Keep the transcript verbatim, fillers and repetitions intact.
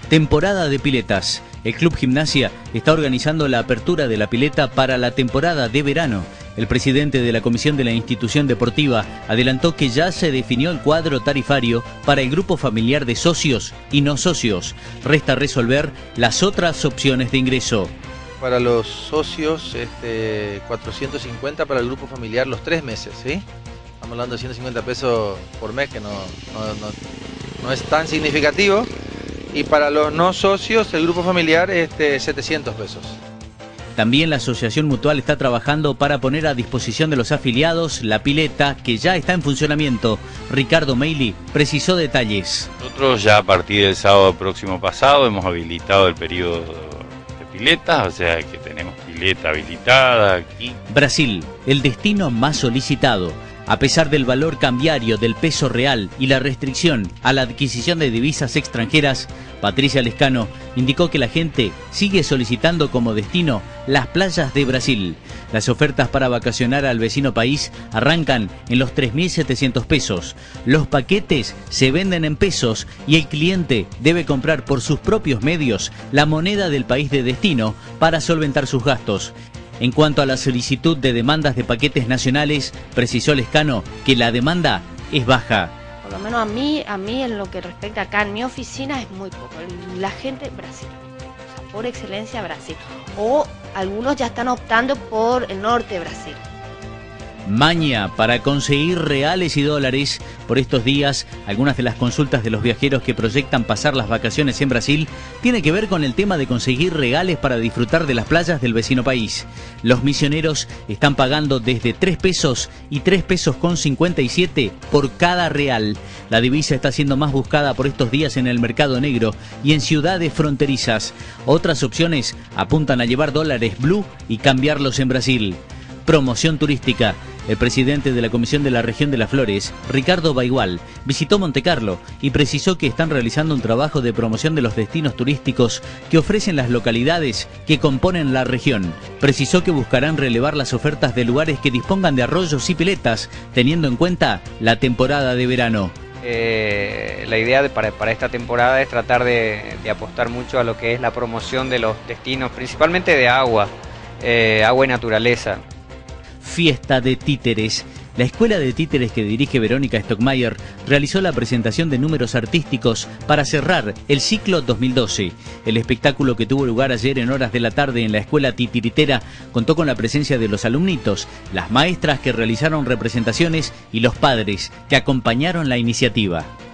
Temporada de piletas. El Club Gimnasia está organizando la apertura de la pileta para la temporada de verano. El presidente de la comisión de la institución deportiva adelantó que ya se definió el cuadro tarifario para el grupo familiar de socios y no socios. Resta resolver las otras opciones de ingreso. Para los socios, este, cuatrocientos cincuenta, para el grupo familiar los tres meses, ¿sí? Estamos hablando de ciento cincuenta pesos por mes, que no, no, no, no es tan significativo. Y para los no socios, el grupo familiar, este, setecientos pesos. También la Asociación Mutual está trabajando para poner a disposición de los afiliados la pileta que ya está en funcionamiento. Ricardo Meili precisó detalles. Nosotros ya a partir del sábado próximo pasado hemos habilitado el periodo de piletas, o sea que tenemos pileta habilitada aquí. Brasil, el destino más solicitado. A pesar del valor cambiario del peso real y la restricción a la adquisición de divisas extranjeras, Patricia Lescano indicó que la gente sigue solicitando como destino las playas de Brasil. Las ofertas para vacacionar al vecino país arrancan en los tres mil setecientos pesos. Los paquetes se venden en pesos y el cliente debe comprar por sus propios medios la moneda del país de destino para solventar sus gastos. En cuanto a la solicitud de demandas de paquetes nacionales, precisó Lescano que la demanda es baja. Por lo menos a mí, a mí en lo que respecta acá en mi oficina es muy poco. La gente, Brasil, o sea, por excelencia Brasil. O algunos ya están optando por el norte de Brasil. Maña para conseguir reales y dólares. Por estos días, algunas de las consultas de los viajeros que proyectan pasar las vacaciones en Brasil tiene que ver con el tema de conseguir reales para disfrutar de las playas del vecino país. Los misioneros están pagando desde tres pesos y tres pesos con cincuenta y siete por cada real. La divisa está siendo más buscada por estos días en el mercado negro y en ciudades fronterizas. Otras opciones apuntan a llevar dólares blue y cambiarlos en Brasil. Promoción turística. El presidente de la Comisión de la Región de las Flores, Ricardo Baigual, visitó Montecarlo y precisó que están realizando un trabajo de promoción de los destinos turísticos que ofrecen las localidades que componen la región. Precisó que buscarán relevar las ofertas de lugares que dispongan de arroyos y piletas, teniendo en cuenta la temporada de verano. Eh, la idea de, para, para esta temporada es tratar de, de apostar mucho a lo que es la promoción de los destinos, principalmente de agua, eh, agua y naturaleza. Fiesta de títeres. La escuela de títeres que dirige Verónica Stockmayer realizó la presentación de números artísticos para cerrar el ciclo dos mil doce. El espectáculo que tuvo lugar ayer en horas de la tarde en la escuela titiritera contó con la presencia de los alumnitos, las maestras que realizaron representaciones y los padres que acompañaron la iniciativa.